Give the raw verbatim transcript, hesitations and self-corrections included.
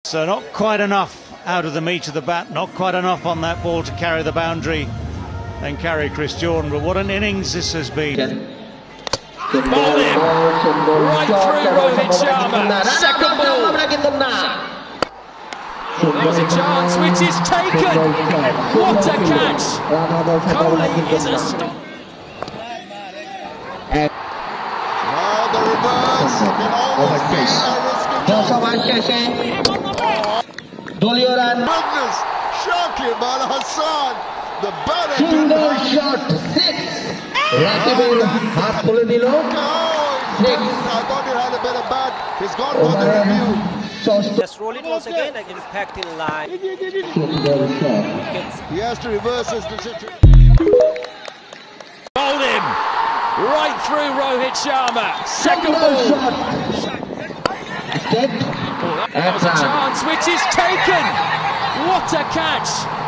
So not quite enough out of the meat of the bat, not quite enough on that ball to carry the boundary and carry Chris Jordan, but what an innings this has been. Bowled him right through Rohit Sharma. Second ball. There was a chance which is taken. What a catch! Kohli is a stop. Now the reverse can almost be a risky goodness, Shakib Al Hasan, the batter did not shot six. Rakibul হাত তুলে দিল six. I thought he had a better bat. He's gone for the review. Just roll it once again and impact in line. He has to reverse his decision. Bowled him right through Rohit Sharma. Second ball. That was a chance which is taken. What a catch!